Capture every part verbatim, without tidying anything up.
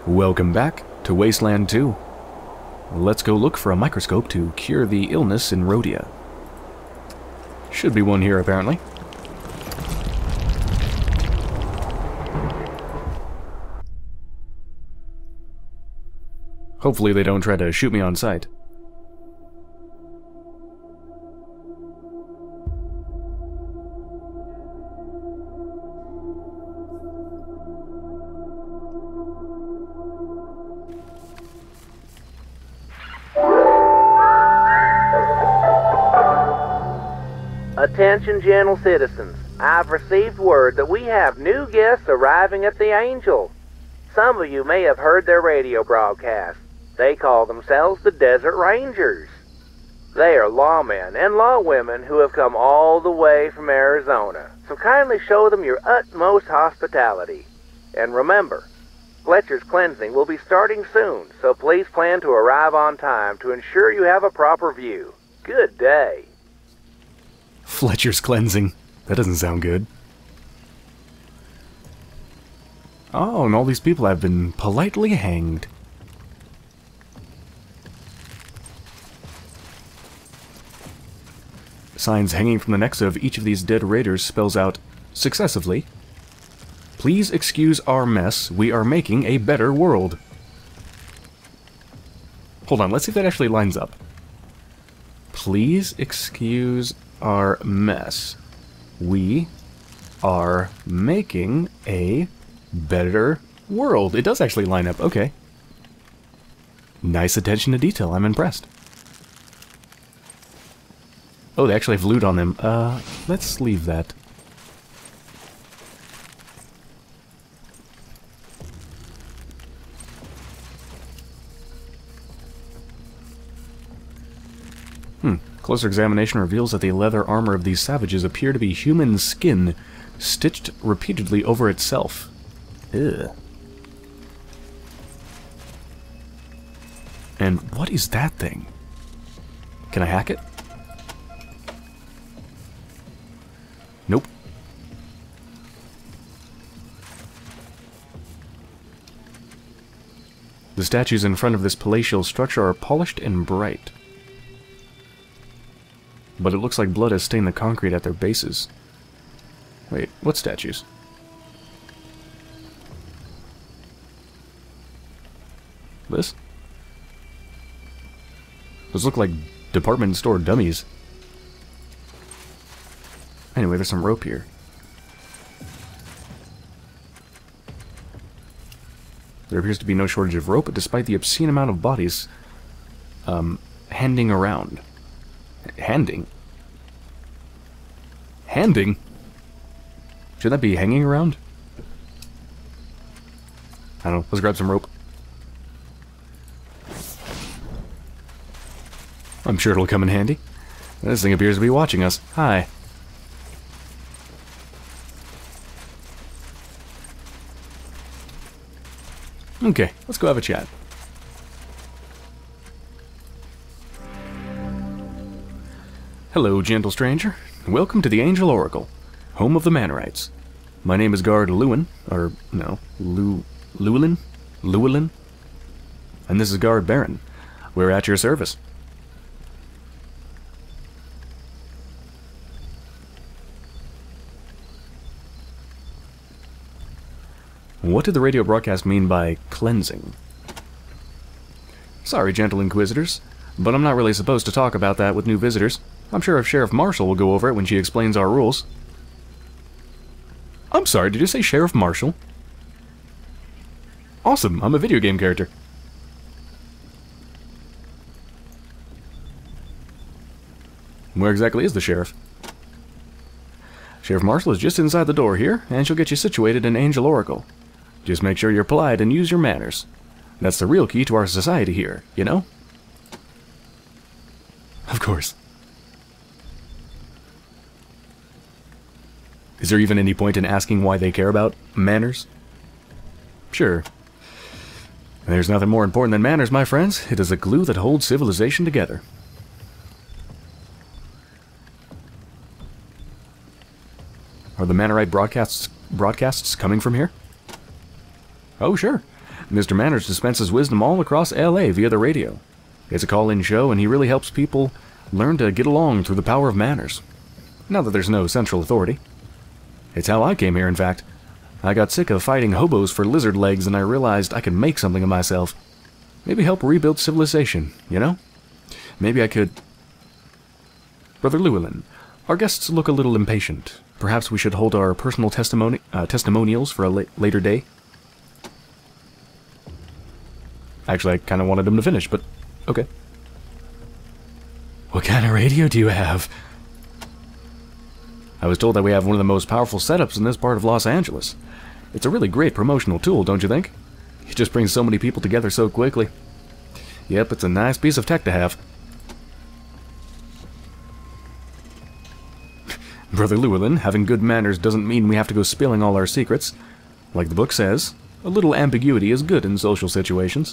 Welcome back to Wasteland two. Let's go look for a microscope to cure the illness in Rhodia. Should be one here, apparently. Hopefully they don't try to shoot me on sight. Attention, gentle citizens. I've received word that we have new guests arriving at the Angel. Some of you may have heard their radio broadcast. They call themselves the Desert Rangers. They are lawmen and lawwomen who have come all the way from Arizona, so kindly show them your utmost hospitality. And remember, Fletcher's cleansing will be starting soon, so please plan to arrive on time to ensure you have a proper view. Good day. Fletcher's cleansing. That doesn't sound good. Oh, and all these people have been politely hanged. Signs hanging from the necks of each of these dead raiders spells out, successively, "Please excuse our mess, we are making a better world." Hold on, let's see if that actually lines up. Please excuse our mess. We are making a better world. It does actually line up, okay. Nice attention to detail, I'm impressed. Oh, they actually have loot on them. Uh, let's leave that. Hmm. Closer examination reveals that the leather armor of these savages appear to be human skin, stitched repeatedly over itself. Ugh. And what is that thing? Can I hack it? Nope. The statues in front of this palatial structure are polished and bright. But it looks like blood has stained the concrete at their bases. Wait, what statues? This? Those look like department store dummies. Anyway, there's some rope here. There appears to be no shortage of rope, despite the obscene amount of bodies um, handing around. Handing? Handing? Should that be hanging around? I don't know. Let's grab some rope. I'm sure it'll come in handy. This thing appears to be watching us. Hi. Okay, let's go have a chat. Hello, gentle stranger. Welcome to the Angel Oracle, home of the Mannerites. My name is Guard Lewin, or no, Lu... Llewellyn? Llewellyn? And this is Guard Baron. We're at your service. What did the radio broadcast mean by cleansing? Sorry, gentle inquisitors, but I'm not really supposed to talk about that with new visitors. I'm sure if Sheriff Marshall will go over it when she explains our rules. I'm sorry, did you say Sheriff Marshall? Awesome, I'm a video game character. Where exactly is the sheriff? Sheriff Marshall is just inside the door here, and she'll get you situated in Angel Oracle. Just make sure you're polite and use your manners. That's the real key to our society here, you know? Of course. Is there even any point in asking why they care about manners? Sure. There's nothing more important than manners, my friends. It is the glue that holds civilization together. Are the Mannarite broadcasts broadcasts coming from here? Oh, sure. Mister Manners dispenses wisdom all across L A via the radio. It's a call-in show, and he really helps people learn to get along through the power of manners. Now that there's no central authority. It's how I came here, in fact. I got sick of fighting hobos for lizard legs, and I realized I could make something of myself. Maybe help rebuild civilization, you know? Maybe I could... Brother Llewellyn, our guests look a little impatient. Perhaps we should hold our personal testimony uh, testimonials for a la later day? Actually, I kind of wanted him to finish, but okay. What kind of radio do you have? I was told that we have one of the most powerful setups in this part of Los Angeles. It's a really great promotional tool, don't you think? It just brings so many people together so quickly. Yep, it's a nice piece of tech to have. Brother Llewellyn, having good manners doesn't mean we have to go spilling all our secrets. Like the book says, a little ambiguity is good in social situations.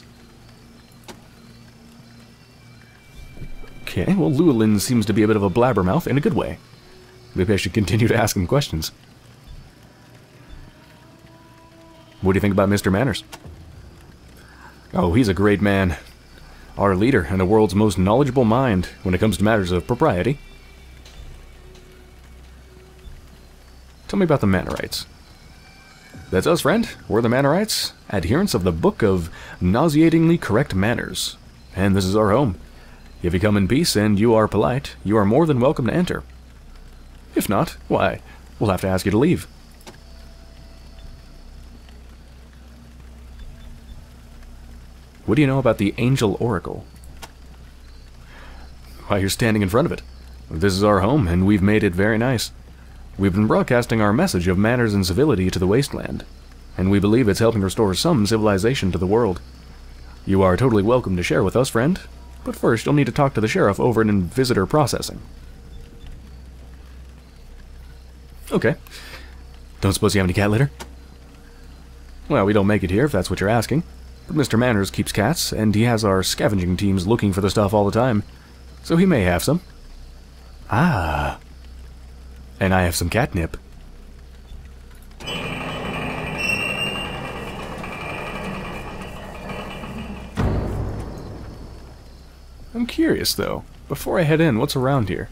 Okay, well, Llewellyn seems to be a bit of a blabbermouth in a good way. Maybe I should continue to ask him questions. What do you think about Mister Manners? Oh, he's a great man. Our leader and the world's most knowledgeable mind when it comes to matters of propriety. Tell me about the Mannerites. That's us, friend. We're the Mannerites, adherents of the Book of Nauseatingly Correct Manners. And this is our home. If you come in peace and you are polite, you are more than welcome to enter. If not, why, we'll have to ask you to leave. What do you know about the Angel Oracle? Why, you're standing in front of it. This is our home, and we've made it very nice. We've been broadcasting our message of manners and civility to the Wasteland, and we believe it's helping restore some civilization to the world. You are totally welcome to share with us, friend, but first you'll need to talk to the sheriff over in visitor processing. Okay. Don't suppose you have any cat litter? Well, we don't make it here, if that's what you're asking. But Mister Manners keeps cats, and he has our scavenging teams looking for the stuff all the time, so he may have some. Ah. And I have some catnip. I'm curious, though. Before I head in, what's around here?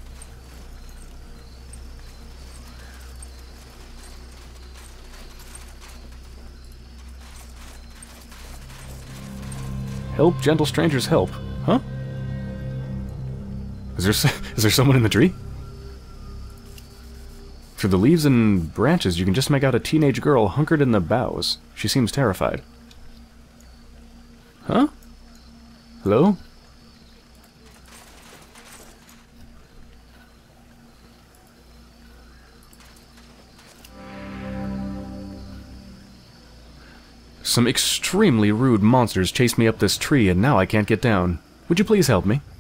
Help, gentle strangers, help. Huh? Is there, is there someone in the tree? Through the leaves and branches, you can just make out a teenage girl hunkered in the boughs. She seems terrified. Huh? Hello? Some extremely rude monsters chased me up this tree, and now I can't get down. Would you please help me?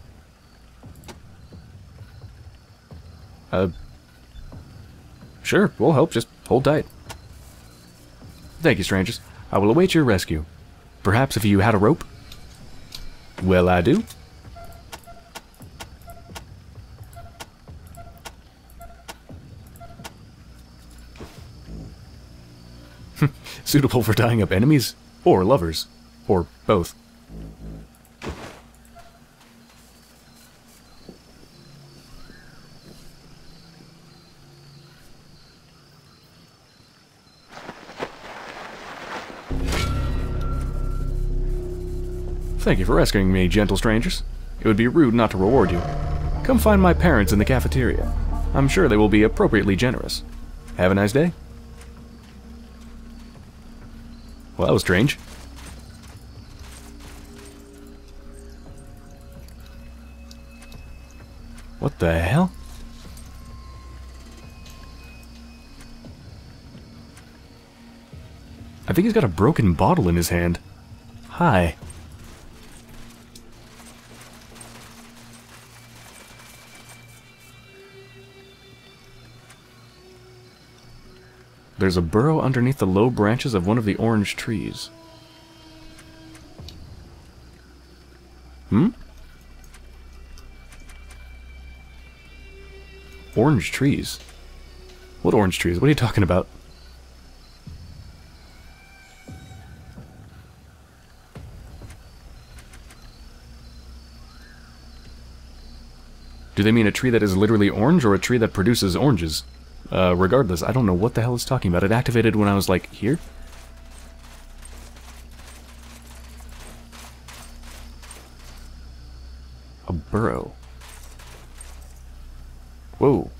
Uh... Sure, we'll help. Just hold tight. Thank you, strangers. I will await your rescue. Perhaps if you had a rope? Well, I do. Suitable for tying up enemies, or lovers, or both. Thank you for rescuing me, gentle strangers. It would be rude not to reward you. Come find my parents in the cafeteria. I'm sure they will be appropriately generous. Have a nice day. Well, that was strange. What the hell? I think he's got a broken bottle in his hand. Hi. There's a burrow underneath the low branches of one of the orange trees. Hmm? Orange trees? What orange trees? What are you talking about? Do they mean a tree that is literally orange or a tree that produces oranges? Uh, regardless, I don't know what the hell it's talking about. It activated when I was, like, here? A burrow. Whoa.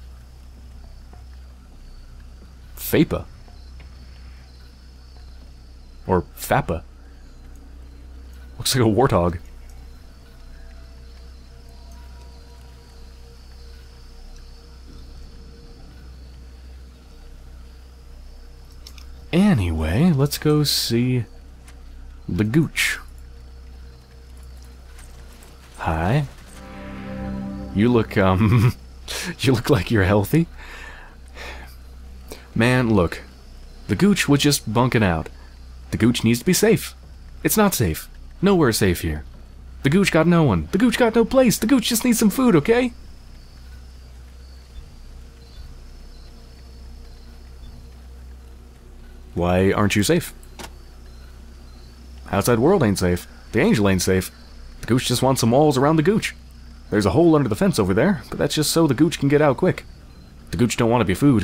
Fapa. Or Fappa. Looks like a warthog. Anyway, let's go see the gooch. Hi. You look, um... you look like you're healthy. Man, look. The gooch was just bunking out. The gooch needs to be safe. It's not safe. Nowhere safe here. The gooch got no one. The gooch got no place. The gooch just needs some food, okay? Why aren't you safe? Outside world ain't safe. The angel ain't safe. The gooch just wants some walls around the gooch. There's a hole under the fence over there, but that's just so the gooch can get out quick. The gooch don't want to be food.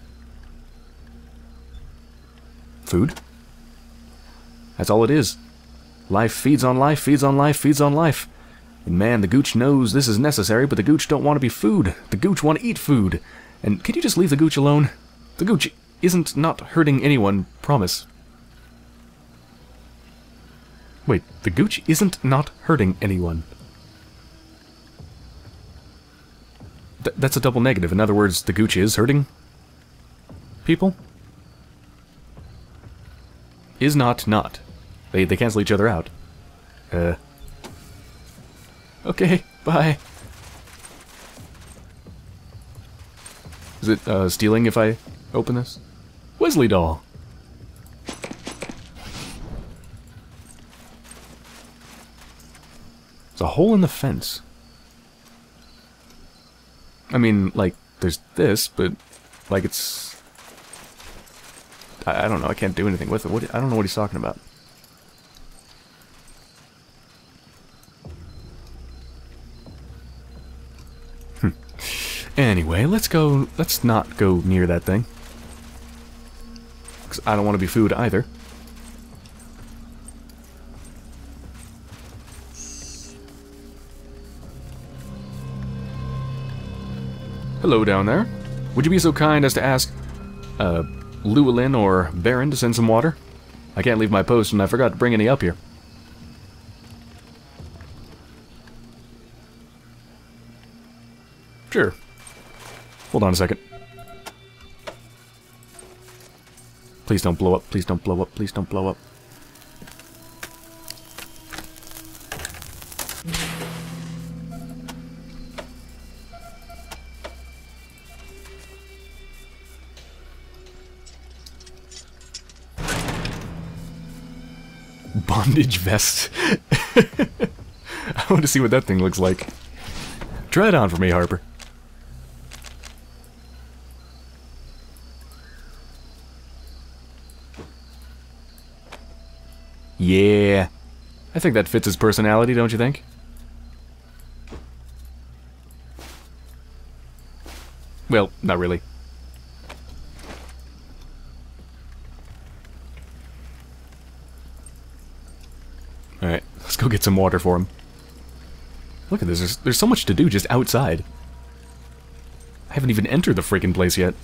Food? That's all it is. Life feeds on life, feeds on life, feeds on life. And man, the gooch knows this is necessary, but the gooch don't want to be food. The gooch want to eat food. And can you just leave the gooch alone? The gooch isn't not hurting anyone, promise. Wait, the gooch isn't not hurting anyone. Th that's a double negative. In other words, the gooch is hurting people? Is not not. They, they cancel each other out. Uh. Okay, bye. Is it uh, stealing if I open this? Wesley doll. There's a hole in the fence. I mean, like, there's this, but, like, it's... I, I don't know, I can't do anything with it. What, I don't know what he's talking about. Hmm. Anyway, let's go... Let's not go near that thing. Because I don't want to be food either. Hello down there. Would you be so kind as to ask, uh, Llewellyn or Baron to send some water? I can't leave my post and I forgot to bring any up here. Sure. Hold on a second. Please don't blow up, please don't blow up, please don't blow up. Bondage vest. I want to see what that thing looks like. Try it on for me, Harper. Yeah. I think that fits his personality, don't you think? Well, not really. Alright, let's go get some water for him. Look at this, there's, there's so much to do just outside. I haven't even entered the freaking place yet.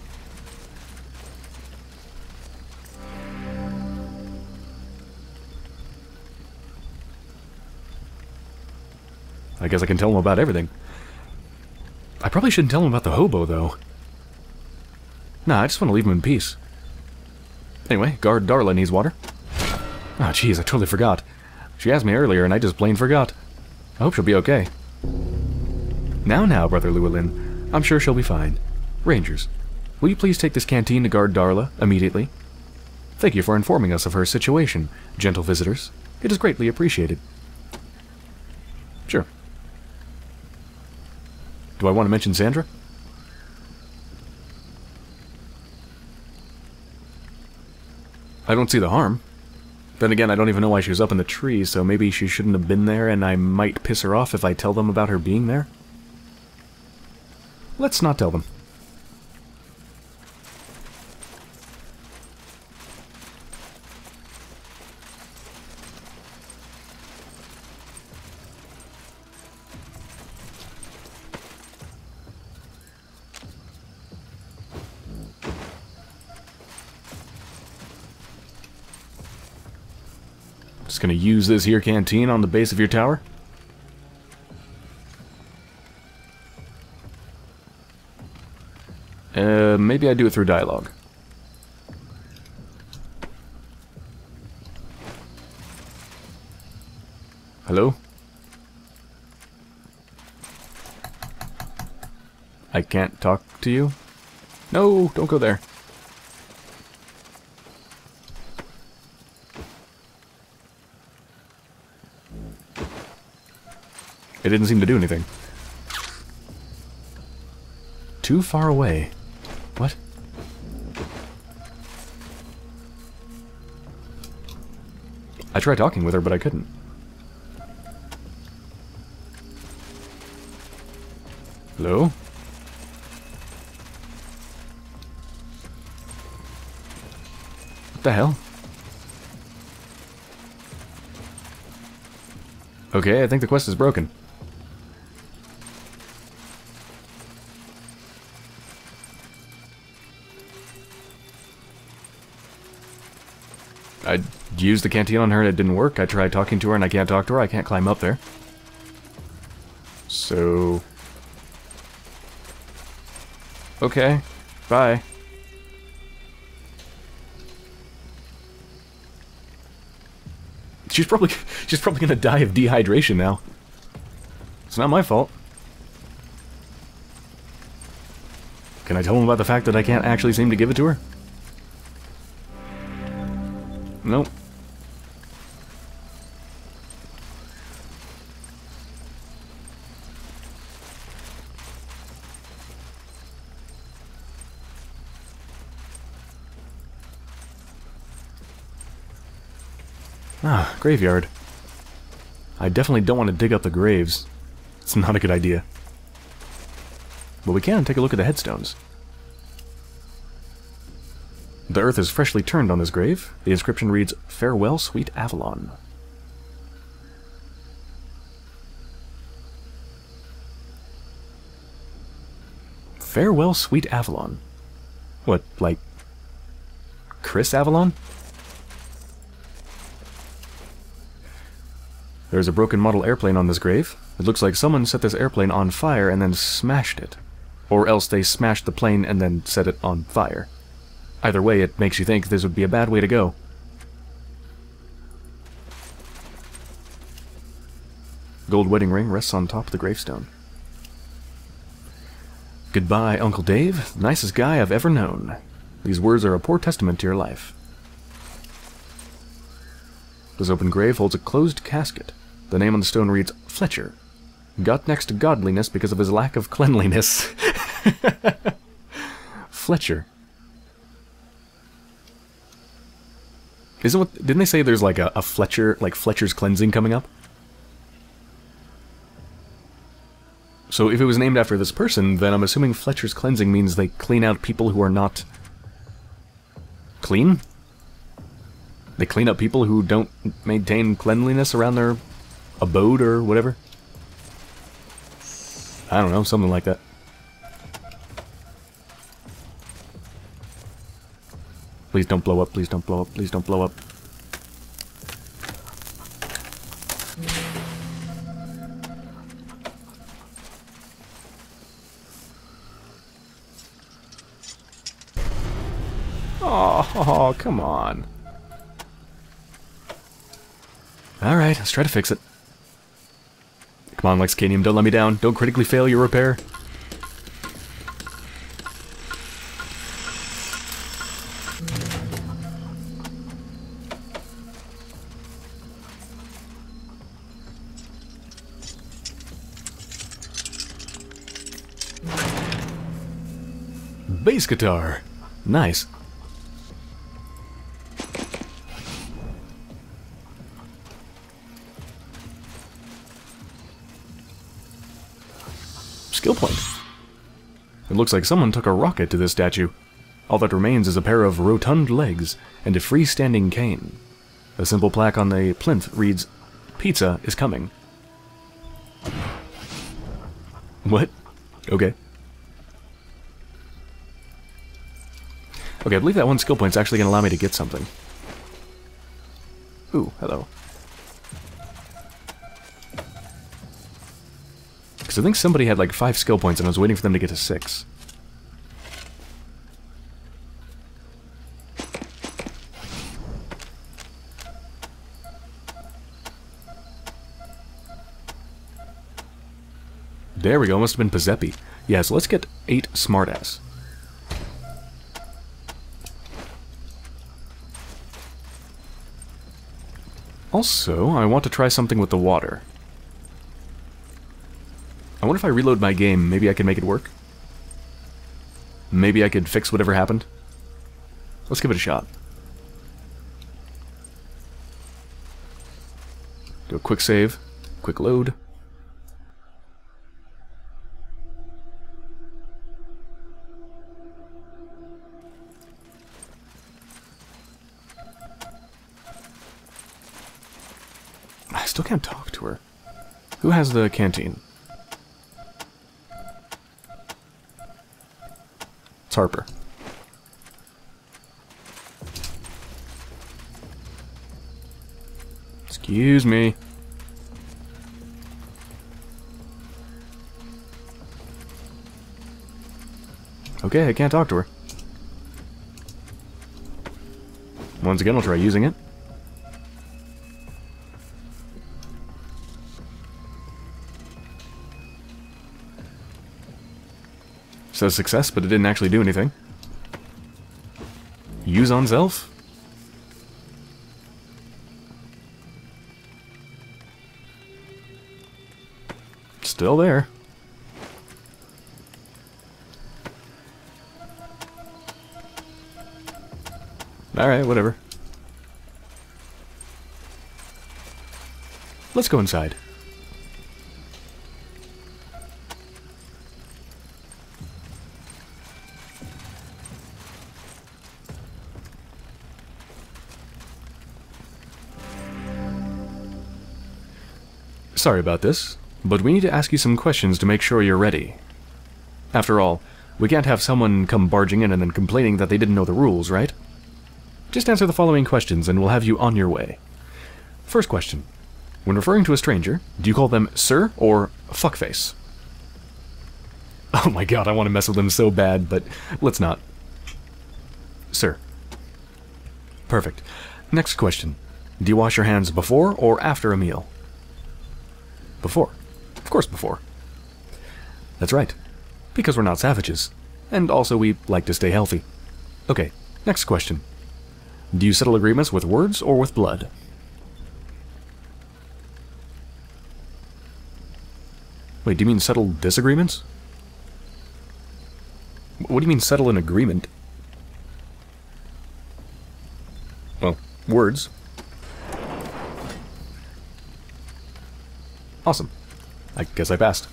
I guess I can tell him about everything. I probably shouldn't tell him about the hobo, though. Nah, I just want to leave him in peace. Anyway, guard Darla needs water. Ah, oh, jeez, I totally forgot. She asked me earlier, and I just plain forgot. I hope she'll be okay. Now, now, Brother Llewellyn. I'm sure she'll be fine. Rangers, will you please take this canteen to guard Darla immediately? Thank you for informing us of her situation, gentle visitors. It is greatly appreciated. Sure. Do I want to mention Sandra? I don't see the harm. Then again, I don't even know why she was up in the tree, so maybe she shouldn't have been there, and I might piss her off if I tell them about her being there? Let's not tell them. Just gonna use this here canteen on the base of your tower. Uh, maybe I do it through dialogue. Hello? I can't talk to you? No, don't go there. It didn't seem to do anything. Too far away. What? I tried talking with her, but I couldn't. Hello? What the hell? Okay, I think the quest is broken. I used the canteen on her and it didn't work. I tried talking to her and I can't talk to her. I can't climb up there. So... okay. Bye. She's probably she's probably gonna die of dehydration now. It's not my fault. Can I tell him about the fact that I can't actually seem to give it to her? Nope. Ah, graveyard. I definitely don't want to dig up the graves. It's not a good idea. But we can take a look at the headstones. The earth is freshly turned on this grave. The inscription reads, "Farewell, sweet Avalon." Farewell, sweet Avalon. What, like... Chris Avalon? There's a broken model airplane on this grave. It looks like someone set this airplane on fire and then smashed it. Or else they smashed the plane and then set it on fire. Either way, it makes you think this would be a bad way to go. Gold wedding ring rests on top of the gravestone. Goodbye, Uncle Dave. Nicest guy I've ever known. These words are a poor testament to your life. This open grave holds a closed casket. The name on the stone reads, Fletcher. Got next to godliness because of his lack of cleanliness. Fletcher. Isn't what? Didn't they say there's like a, a Fletcher, like Fletcher's cleansing coming up? So if it was named after this person, then I'm assuming Fletcher's cleansing means they clean out people who are not clean? They clean up people who don't maintain cleanliness around their abode or whatever? I don't know, something like that. Please don't blow up, please don't blow up, please don't blow up. Oh, oh, come on. Alright, let's try to fix it. Come on, Lexicanium, don't let me down. Don't critically fail your repair. Bass guitar. Nice. Skill point. It looks like someone took a rocket to this statue. All that remains is a pair of rotund legs and a freestanding cane. A simple plaque on the plinth reads, "Pizza is coming." What? Okay. Okay, I believe that one skill point's actually going to allow me to get something. Ooh, hello. Because I think somebody had like five skill points and I was waiting for them to get to six. There we go, must have been Pizzepi. Yeah, so let's get eight smartass. Also, I want to try something with the water. I wonder if I reload my game, maybe I can make it work? Maybe I could fix whatever happened? Let's give it a shot. Do a quick save, quick load. I still can't talk to her. Who has the canteen? It's Harper. Excuse me. Okay, I can't talk to her. Once again, I'll try using it. Says success, but it didn't actually do anything. Use on self? Still there. Alright, whatever. Let's go inside. Sorry about this, but we need to ask you some questions to make sure you're ready. After all, we can't have someone come barging in and then complaining that they didn't know the rules, right? Just answer the following questions and we'll have you on your way. First question. When referring to a stranger, do you call them sir or fuckface? Oh my god, I want to mess with them so bad, but let's not. Sir. Perfect. Next question. Do you wash your hands before or after a meal? Before. Of course before. That's right. Because we're not savages. And also we like to stay healthy. Okay, next question. Do you settle agreements with words or with blood? Wait, do you mean settle disagreements? What do you mean settle an agreement? Well, words. Awesome. I guess I passed.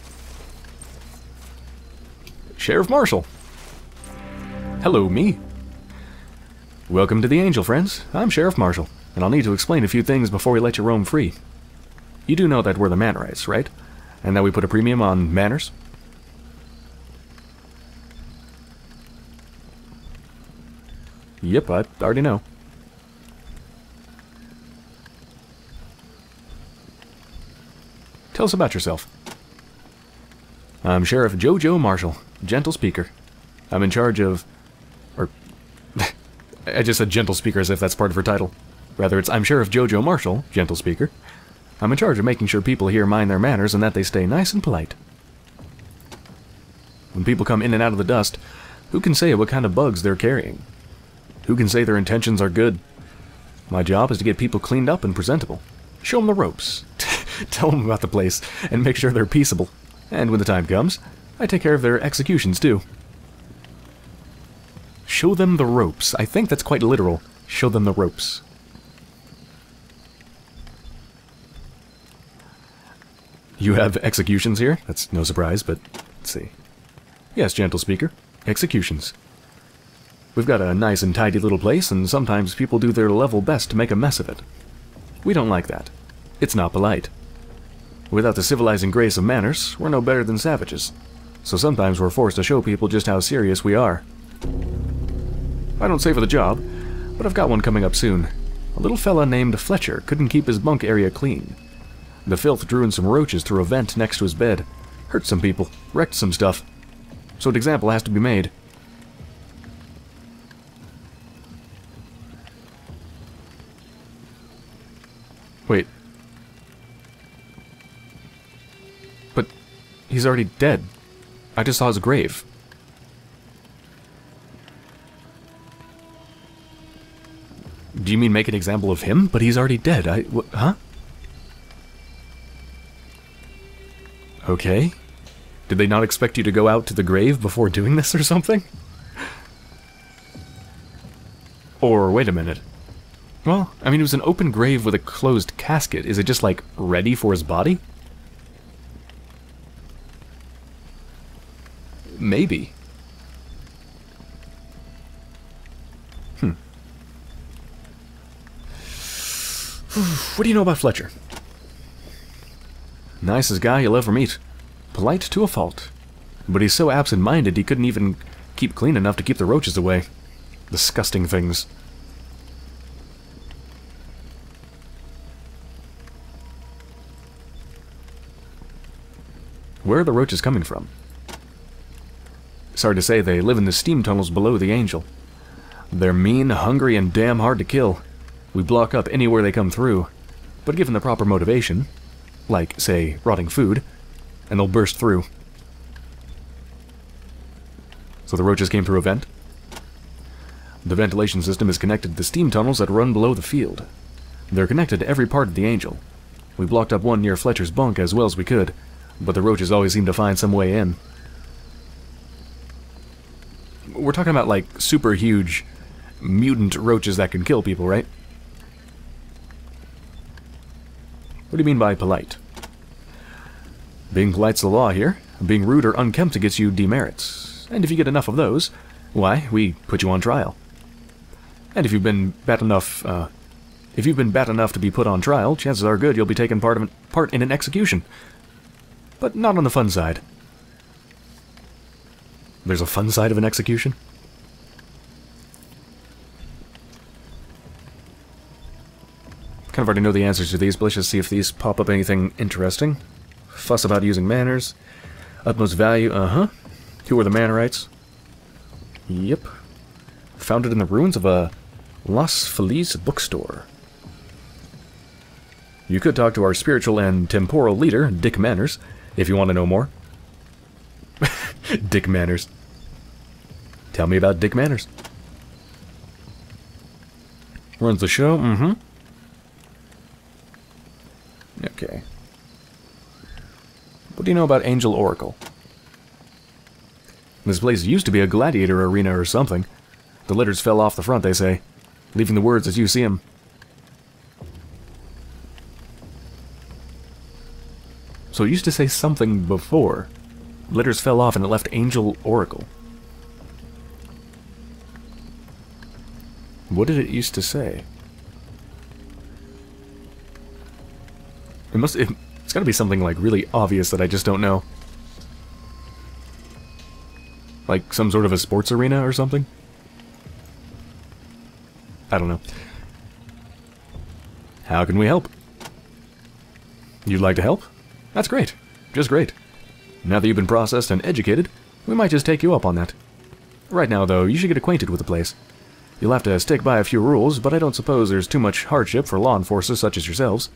Sheriff Marshall. Hello, me. Welcome to the Angel, friends. I'm Sheriff Marshall, and I'll need to explain a few things before we let you roam free. You do know that we're the Mannerites, right? And that we put a premium on manners? Yep, I already know. Tell us about yourself. I'm Sheriff Jojo Marshall, gentle speaker. I'm in charge of... or... I just said gentle speaker as if that's part of her title. Rather, it's I'm Sheriff Jojo Marshall, gentle speaker. I'm in charge of making sure people here mind their manners and that they stay nice and polite. When people come in and out of the dust, who can say what kind of bugs they're carrying? Who can say their intentions are good? My job is to get people cleaned up and presentable. Show them the ropes. Tell them about the place, and make sure they're peaceable. And when the time comes, I take care of their executions, too. Show them the ropes. I think that's quite literal. Show them the ropes. You have executions here? That's no surprise, but let's see. Yes, gentle speaker. Executions. We've got a nice and tidy little place, and sometimes people do their level best to make a mess of it. We don't like that. It's not polite. Without the civilizing grace of manners, we're no better than savages. So sometimes we're forced to show people just how serious we are. I don't say for the job, but I've got one coming up soon. A little fella named Fletcher couldn't keep his bunk area clean. The filth drew in some roaches through a vent next to his bed. Hurt some people, wrecked some stuff. So an example has to be made. Wait. But he's already dead. I just saw his grave. Do you mean make an example of him? But he's already dead. I... Wh huh? Okay. Did they not expect you to go out to the grave before doing this or something? Or, wait a minute. Well, I mean, it was an open grave with a closed casket. Is it just, like, ready for his body? Maybe. Hmm. What do you know about Fletcher? Nicest guy you'll ever meet. Polite to a fault. But he's so absent-minded he couldn't even keep clean enough to keep the roaches away. Disgusting things. Where are the roaches coming from? Sorry to say, they live in the steam tunnels below the Angel. They're mean, hungry, and damn hard to kill. We block up anywhere they come through. But given the proper motivation, like, say, rotting food, and they'll burst through. So the roaches came through a vent? The ventilation system is connected to the steam tunnels that run below the field. They're connected to every part of the Angel. We blocked up one near Fletcher's bunk as well as we could, but the roaches always seem to find some way in. We're talking about, like, super huge mutant roaches that can kill people, right? What do you mean by polite? Being polite's the law here. Being rude or unkempt gets you demerits. And if you get enough of those, why, we put you on trial. And if you've been bad enough, uh, if you've been bad enough to be put on trial, chances are good you'll be taken part of an, part in an execution. But not on the fun side. There's a fun side of an execution? Kind of already know the answers to these, but let's just see if these pop up anything interesting. Fuss about using manners. Utmost value, uh-huh. Who are the Mannerites? Yep. Founded in the ruins of a Las Feliz bookstore. You could talk to our spiritual and temporal leader, Dick Manners, if you want to know more. Dick Manners. Tell me about Dick Manners. Runs the show? Mm-hmm. Okay. What do you know about Angel Oracle? This place used to be a gladiator arena or something. The letters fell off the front, they say, leaving the words as you see them. So it used to say something before. Letters fell off and it left Angel Oracle. What did it used to say? It must... It, it's gotta be something, like, really obvious that I just don't know. Like, some sort of a sports arena or something? I don't know. How can we help? You'd like to help? That's great. Just great. Now that you've been processed and educated, we might just take you up on that. Right now, though, you should get acquainted with the place. You'll have to stick by a few rules, but I don't suppose there's too much hardship for law enforcers such as yourselves.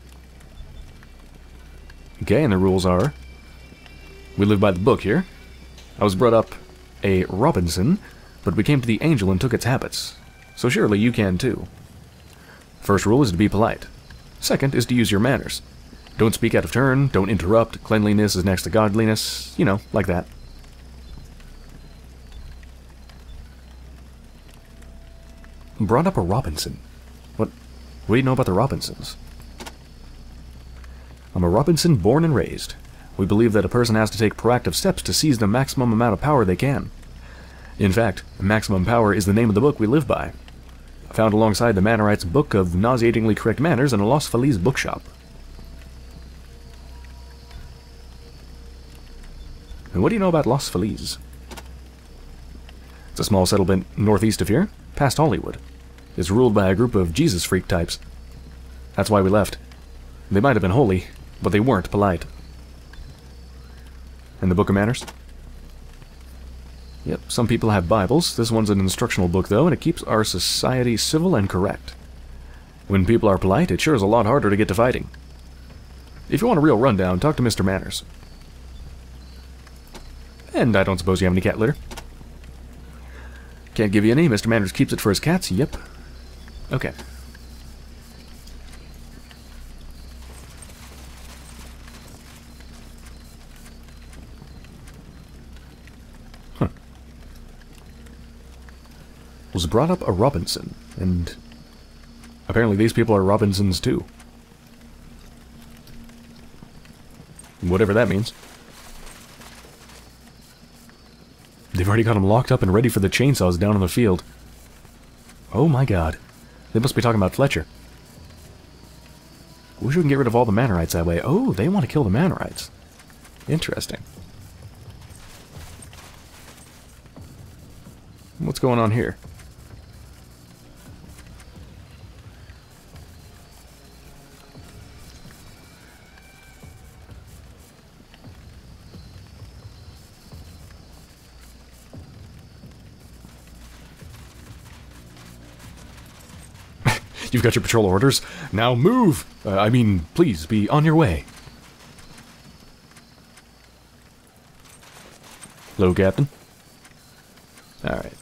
Okay, and the rules are... We live by the book here. I was brought up a Robinson, but we came to the Angel and took its habits. So surely you can too. First rule is to be polite. Second is to use your manners. Don't speak out of turn, don't interrupt, cleanliness is next to godliness, you know, like that. Brought up a Robinson. What, what do you know about the Robinsons? I'm a Robinson born and raised. We believe that a person has to take proactive steps to seize the maximum amount of power they can. In fact, maximum power is the name of the book we live by, found alongside the Mannerites' Book of Nauseatingly Correct Manners in a Los Feliz bookshop. And what do you know about Los Feliz? It's a small settlement northeast of here, past Hollywood. It's ruled by a group of Jesus freak types. That's why we left. They might have been holy, but they weren't polite. And the Book of Manners? Yep, some people have Bibles. This one's an instructional book, though, and it keeps our society civil and correct. When people are polite, it sure is a lot harder to get to fighting. If you want a real rundown, talk to Mister Manners. And I don't suppose you have any cat litter? Can't give you any. Mister Manners keeps it for his cats. Yep. Okay. Huh. Was brought up a Robinson, and apparently these people are Robinsons too. Whatever that means. They've already got him locked up and ready for the chainsaws down in the field. Oh my god. They must be talking about Fletcher. Wish we can get rid of all the Mannerites that way. Oh, they want to kill the Mannerites. Interesting. What's going on here? You've got your patrol orders. Now move! Uh, I mean, please, be on your way. Hello, Captain. Alright.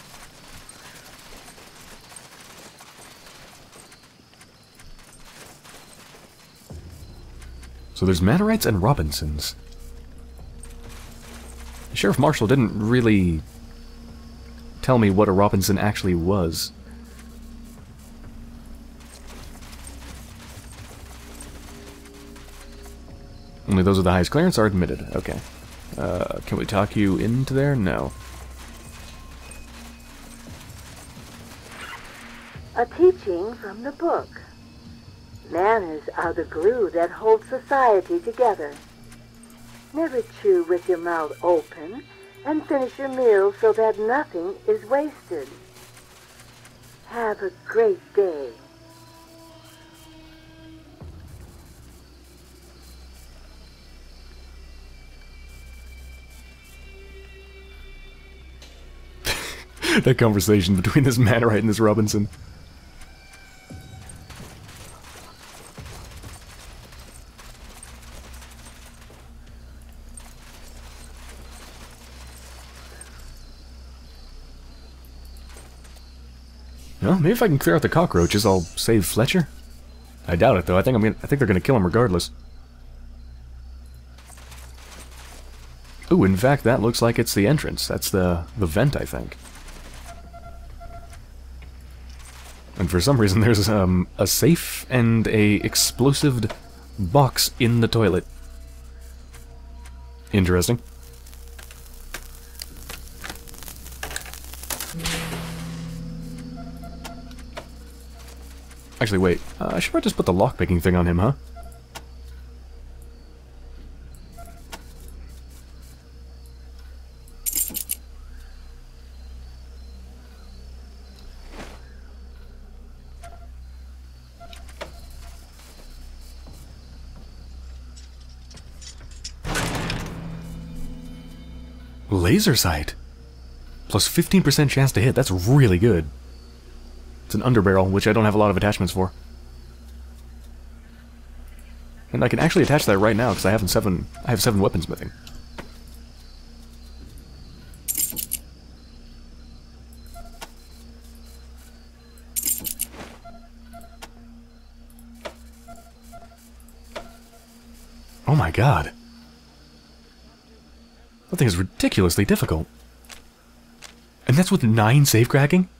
So there's Mannerites and Robinsons. Sheriff Marshall didn't really tell me what a Robinson actually was. Only those with the highest clearance are admitted. Okay. Uh, can we talk you into there? No. A teaching from the book. Manners are the glue that holds society together. Never chew with your mouth open, and finish your meal so that nothing is wasted. Have a great day. That conversation between this Mannerite and this Robinson. Well, maybe if I can clear out the cockroaches, I'll save Fletcher. I doubt it, though. I think I'm gonna, I think they're gonna kill him regardless. Ooh, in fact, that looks like it's the entrance. That's the the vent, I think. And for some reason, there's um, a safe and a explosive box in the toilet. Interesting. Actually, wait. Uh, I should probably just put the lockpicking thing on him, huh? Laser sight. Plus fifteen percent chance to hit. That's really good. It's an underbarrel, which I don't have a lot of attachments for. And I can actually attach that right now because I have seven. I have seven weaponsmithing. Oh my god. That thing is ridiculously difficult. And that's with nine safecracking?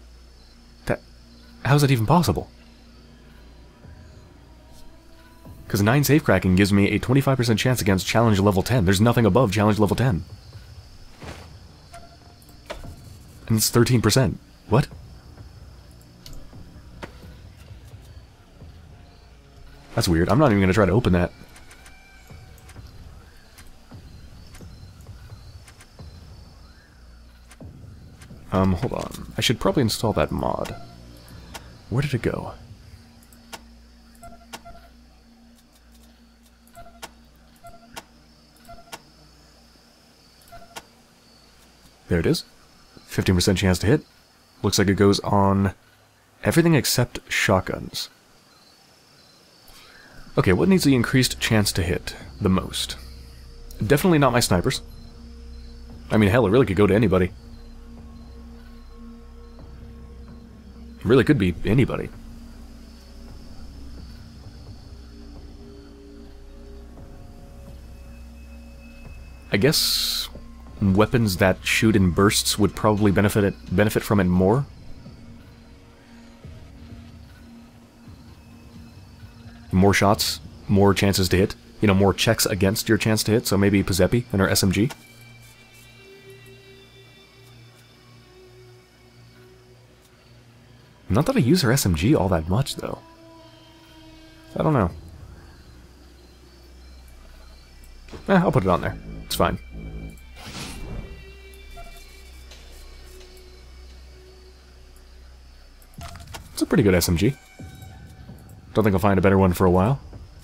That... How's that even possible? Because nine safecracking gives me a twenty-five percent chance against challenge level ten. There's nothing above challenge level ten. And it's thirteen percent. What? That's weird. I'm not even going to try to open that. Um, hold on. I should probably install that mod. Where did it go? There it is. fifteen percent chance to hit. Looks like it goes on everything except shotguns. Okay, what needs the increased chance to hit the most? Definitely not my snipers. I mean, hell, it really could go to anybody. It really could be anybody. I guess weapons that shoot in bursts would probably benefit it benefit from it more. More shots, more chances to hit. You know, more checks against your chance to hit, so maybe Pazepi and her S M G. Not that I use her S M G all that much, though. I don't know. Eh, I'll put it on there. It's fine. It's a pretty good S M G. Don't think I'll find a better one for a while.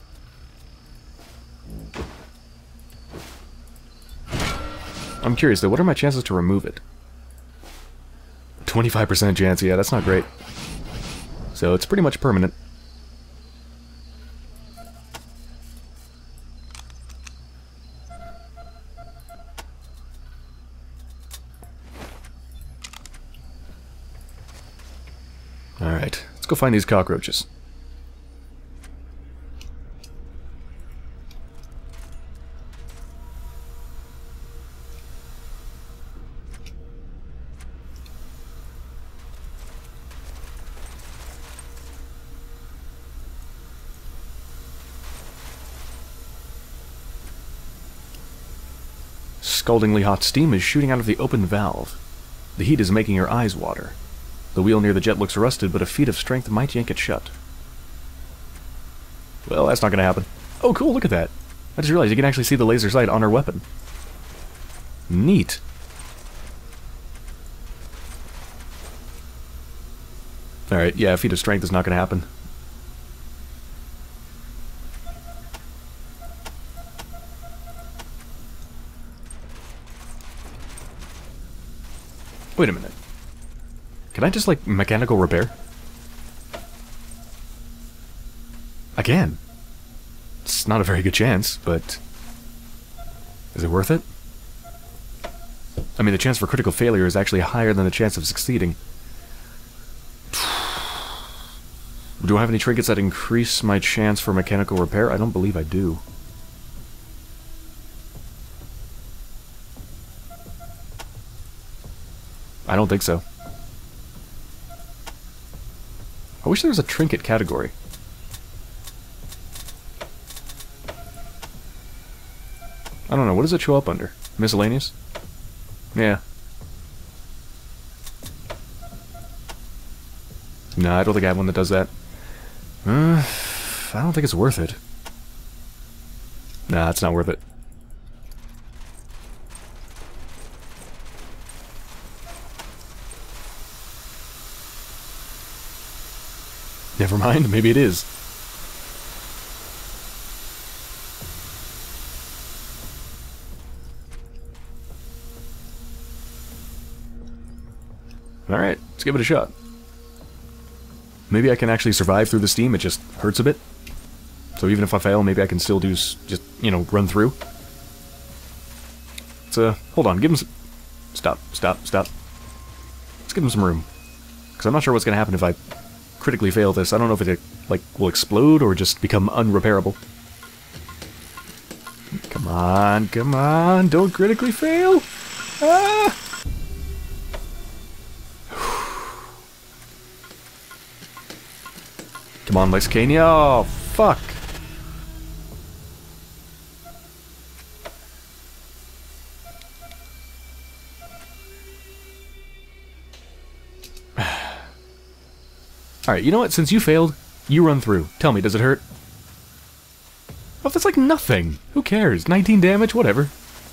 I'm curious, though, what are my chances to remove it? twenty-five percent chance, yeah, that's not great. So it's pretty much permanent. Alright, let's go find these cockroaches. Scaldingly hot steam is shooting out of the open valve. The heat is making your eyes water. The wheel near the jet looks rusted, but a feat of strength might yank it shut. Well, that's not going to happen. Oh, cool, look at that. I just realized you can actually see the laser sight on her weapon. Neat. Alright, yeah, a feat of strength is not going to happen. Wait a minute. Can I just, like, mechanical repair? I can. It's not a very good chance, but... is it worth it? I mean, the chance for critical failure is actually higher than the chance of succeeding. Do I have any trinkets that increase my chance for mechanical repair? I don't believe I do. I don't think so. I wish there was a trinket category. I don't know, what does it show up under? Miscellaneous? Yeah. No, I don't think I have one that does that. Uh, I don't think it's worth it. Nah, it's not worth it. Never mind, maybe it is. Alright, let's give it a shot. Maybe I can actually survive through the steam, it just hurts a bit. So even if I fail, maybe I can still do, just, you know, run through. Let's, uh, hold on, give him some... Stop, stop, stop. Let's give him some room. Because I'm not sure what's going to happen if I critically fail this. I don't know if it, like, will explode or just become unrepairable. Come on, come on, don't critically fail! Ah! Come on, Lexicania. Oh, fuck. Alright, you know what? Since you failed, you run through. Tell me, does it hurt? Oh, that's like nothing. Who cares? nineteen damage? Whatever.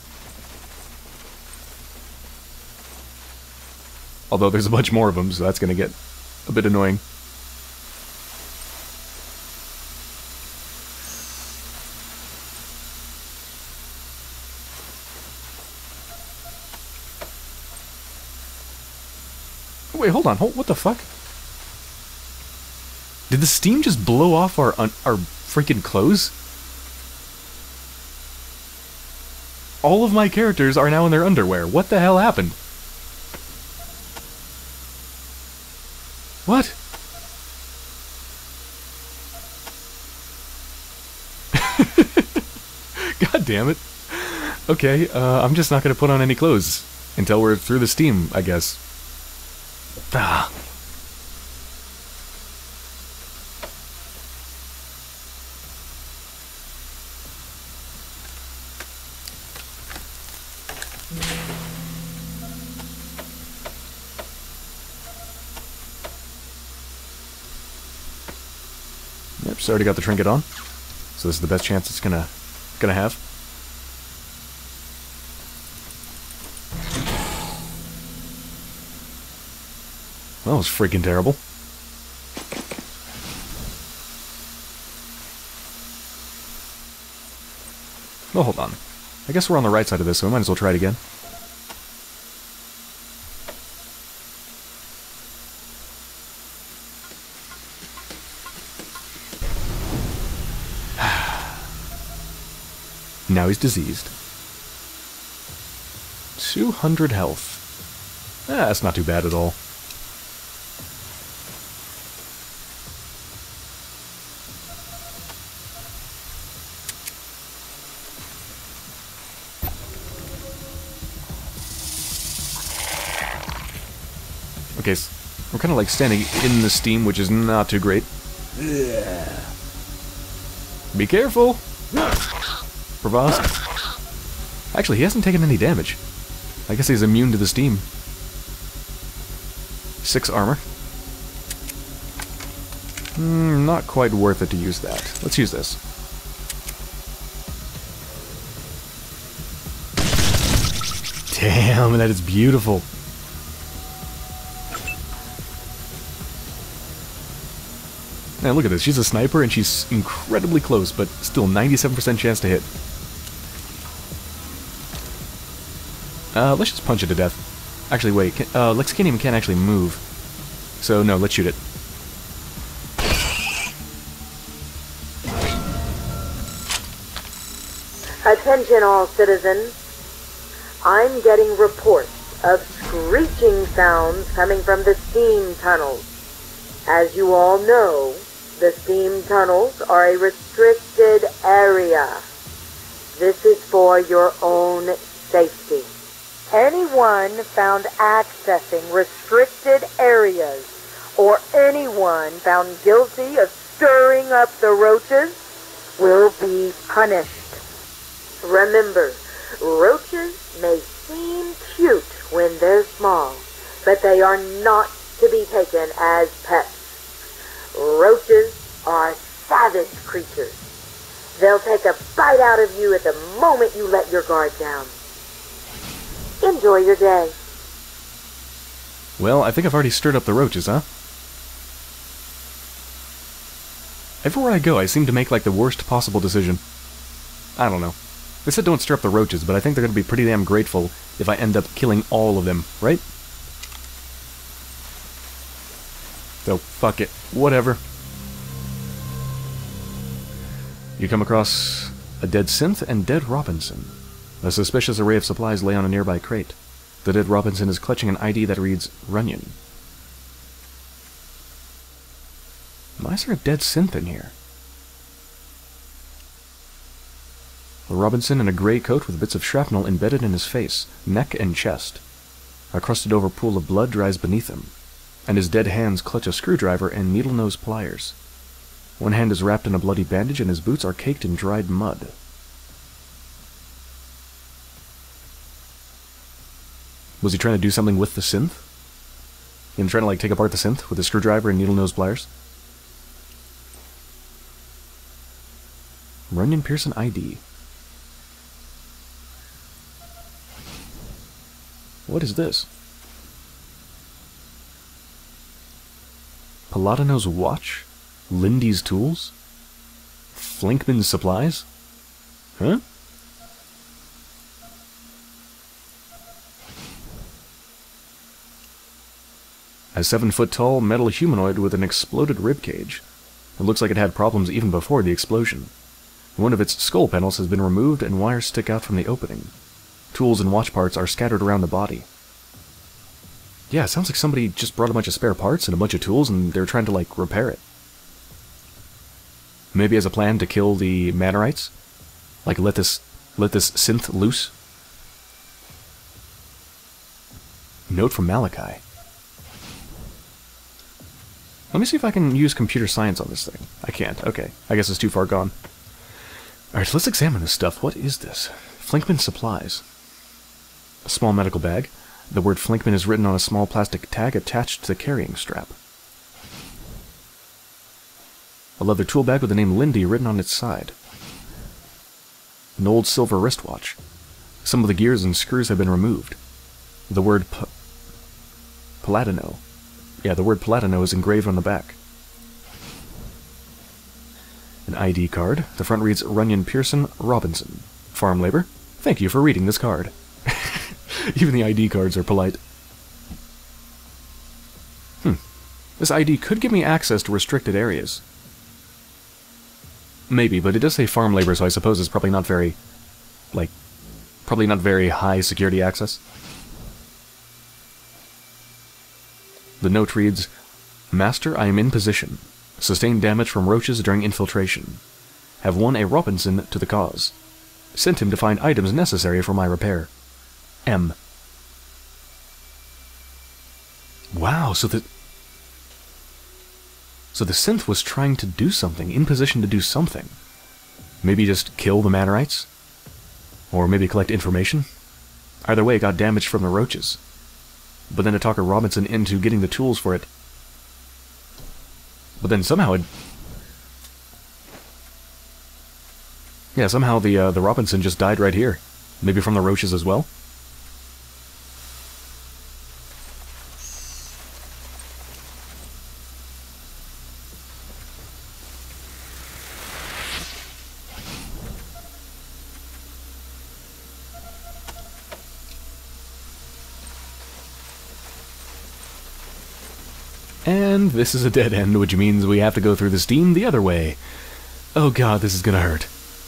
Although there's a bunch more of them, so that's gonna get a bit annoying. Wait, hold on. Hold, what the fuck? Did the steam just blow off our un our freaking clothes? All of my characters are now in their underwear. What the hell happened? What? God damn it. Okay, uh, I'm just not gonna put on any clothes until we're through the steam, I guess. Ah. Yep, so already got the trinket on. So this is the best chance it's gonna gonna have. That was freaking terrible. Oh, hold on. I guess we're on the right side of this, so we might as well try it again. Now he's diseased. two hundred health. Ah, that's not too bad at all. Okay, so we're kind of like standing in the steam, which is not too great. Be careful! Provost. Actually, he hasn't taken any damage. I guess he's immune to the steam. Six armor. Mm, not quite worth it to use that. Let's use this. Damn, that is beautiful. Now look at this, she's a sniper and she's incredibly close, but still ninety-seven percent chance to hit. Uh, let's just punch it to death. Actually, wait, can, uh, Lexicanium can't actually move. So, no, let's shoot it. Attention all citizens. I'm getting reports of screeching sounds coming from the steam tunnels. As you all know, the steam tunnels are a restricted area. This is for your own safety. Anyone found accessing restricted areas, or anyone found guilty of stirring up the roaches, will be punished. Remember, roaches may seem cute when they're small, but they are not to be taken as pets. Roaches are savage creatures. They'll take a bite out of you at the moment you let your guard down. Enjoy your day. Well, I think I've already stirred up the roaches, huh? Everywhere I go, I seem to make like the worst possible decision. I don't know. They said don't stir up the roaches, but I think they're going to be pretty damn grateful if I end up killing all of them, right? So, fuck it. Whatever. You come across a dead synth and dead Robinson. A suspicious array of supplies lay on a nearby crate. The dead Robinson is clutching an I D that reads Runyon. Why is there a dead synth in here? A Robinson in a grey coat with bits of shrapnel embedded in his face, neck and chest. A crusted over pool of blood dries beneath him, and his dead hands clutch a screwdriver and needle-nose pliers. One hand is wrapped in a bloody bandage and his boots are caked in dried mud. Was he trying to do something with the synth? in trying to like take apart the synth with a screwdriver and needle nose pliers. Runyon Pearson I D. What is this? Paladino's watch? Lindy's tools? Flinkman's supplies? Huh? A seven-foot-tall metal humanoid with an exploded ribcage. It looks like it had problems even before the explosion. One of its skull panels has been removed and wires stick out from the opening. Tools and watch parts are scattered around the body. Yeah, it sounds like somebody just brought a bunch of spare parts and a bunch of tools and they're trying to, like, repair it. Maybe as a plan to kill the Mannerites? Like, let this, let this synth loose? Note from Malachi. Let me see if I can use computer science on this thing. I can't. Okay. I guess it's too far gone. Alright, let's examine this stuff. What is this? Flinkman supplies. A small medical bag. The word Flinkman is written on a small plastic tag attached to the carrying strap. A leather tool bag with the name Lindy written on its side. An old silver wristwatch. Some of the gears and screws have been removed. The word P Paladino. Yeah, the word Paladino is engraved on the back. An I D card. The front reads Runyon Pearson Robinson. Farm labor. Thank you for reading this card. Even the I D cards are polite. Hmm. This I D could give me access to restricted areas. Maybe, but it does say farm labor, so I suppose it's probably not very... like... probably not very high security access. The note reads, Master, I am in position. Sustained damage from roaches during infiltration. Have won a Robinson to the cause. Sent him to find items necessary for my repair. M. Wow, so the... So the synth was trying to do something, in position to do something. Maybe just kill the Mannerites? Or maybe collect information? Either way, it got damaged from the roaches. But then to talk a Robinson into getting the tools for it. But then somehow it... Yeah, somehow the, uh, the Robinson just died right here. Maybe from the roaches as well? And this is a dead end, which means we have to go through the steam the other way. Oh god, this is gonna hurt.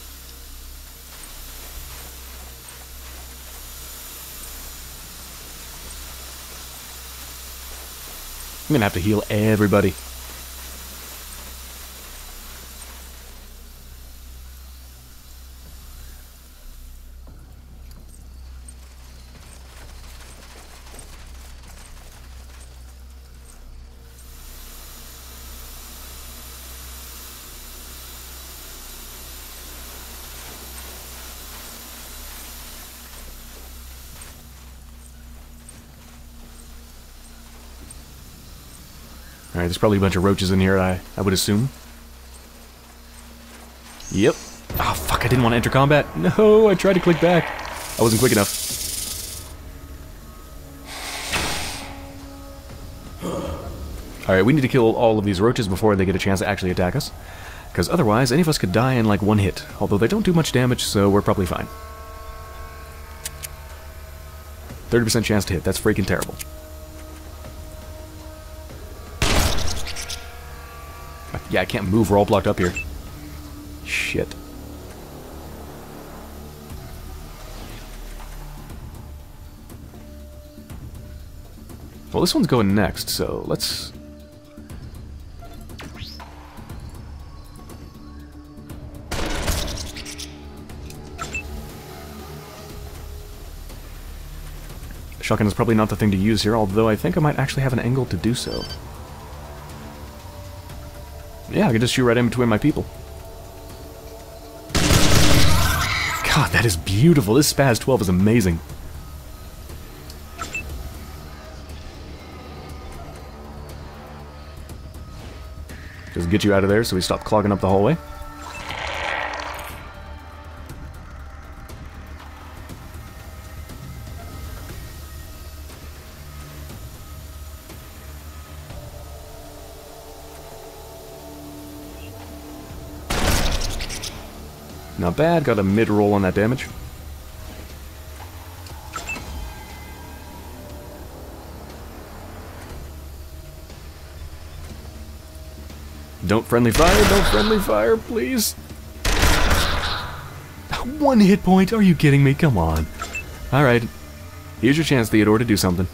I'm gonna have to heal everybody. Alright, there's probably a bunch of roaches in here, I, I would assume. Yep. Oh, fuck, I didn't want to enter combat. No, I tried to click back. I wasn't quick enough. Alright, we need to kill all of these roaches before they get a chance to actually attack us. Because otherwise, any of us could die in like one hit. Although they don't do much damage, so we're probably fine. thirty percent chance to hit, that's freaking terrible. Yeah, I can't move, we're all blocked up here. Shit. Well, this one's going next, so let's... Shotgun is probably not the thing to use here, although I think I might actually have an angle to do so. Yeah, I can just shoot right in between my people. God, that is beautiful. This Spaz twelve is amazing. just get you out of there so we stop clogging up the hallway. Not bad, got a mid-roll on that damage. Don't friendly fire, don't friendly fire, please. One hit point, are you kidding me? Come on. Alright, here's your chance, Theodore, to do something.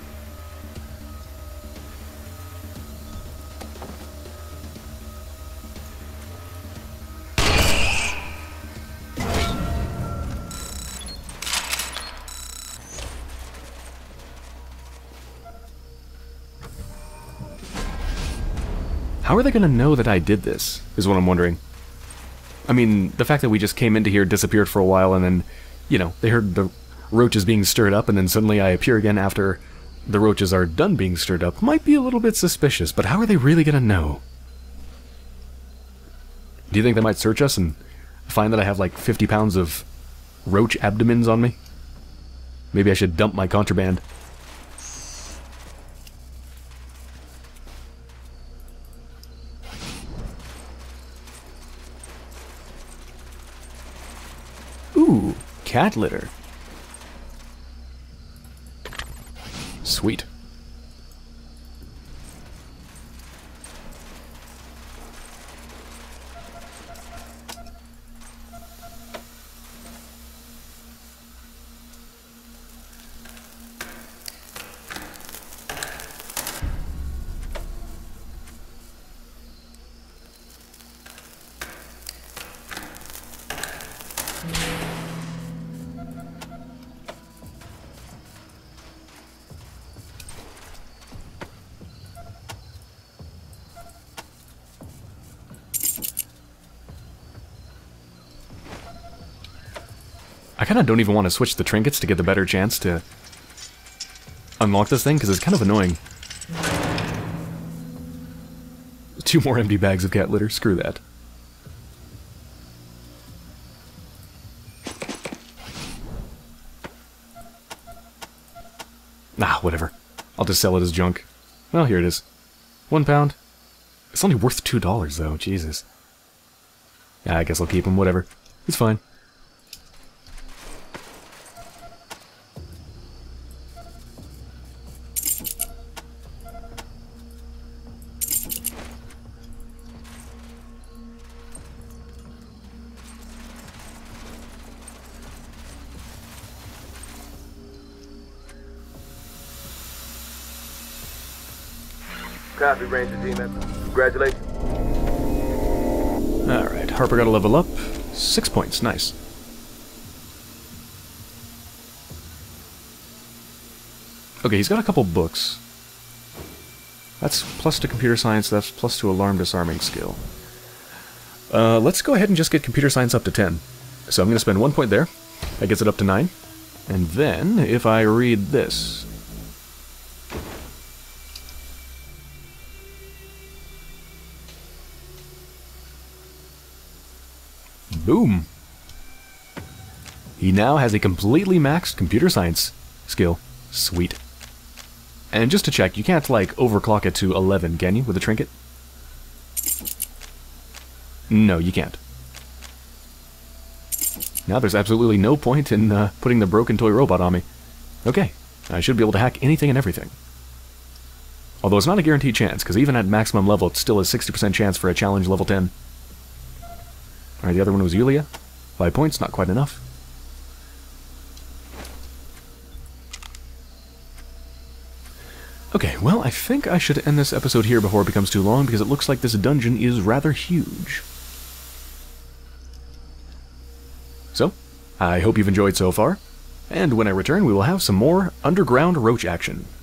How are they going to know that I did this, is what I'm wondering. I mean, the fact that we just came into here, disappeared for a while, and then, you know, they heard the roaches being stirred up, and then suddenly I appear again after the roaches are done being stirred up, might be a little bit suspicious, but how are they really going to know? Do you think they might search us and find that I have like fifty pounds of roach abdomens on me? Maybe I should dump my contraband. Ooh, cat litter. Sweet. I kind of don't even want to switch the trinkets to get the better chance to unlock this thing, because it's kind of annoying. Two more empty bags of cat litter, screw that. Nah, whatever. I'll just sell it as junk. Well, here it is. One pound. It's only worth two dollars, though, Jesus. Yeah, I guess I'll keep them, whatever. It's fine. Copy, Ranger team. Congratulations. Alright, Harper got a level up. Six points, nice. Okay, he's got a couple books. That's plus to computer science, that's plus to alarm disarming skill. Uh, let's go ahead and just get computer science up to ten. So I'm going to spend one point there. That gets it up to nine. And then, if I read this... Boom! He now has a completely maxed computer science skill. Sweet. And just to check, you can't, like, overclock it to eleven, can you, with a trinket? No, you can't. Now there's absolutely no point in uh, putting the broken toy robot on me. Okay, I should be able to hack anything and everything. Although it's not a guaranteed chance, because even at maximum level, it's still a sixty percent chance for a challenge level ten. Alright, the other one was Yulia. Five points, not quite enough. Okay, well, I think I should end this episode here before it becomes too long, because it looks like this dungeon is rather huge. So, I hope you've enjoyed so far, and when I return we will have some more underground roach action.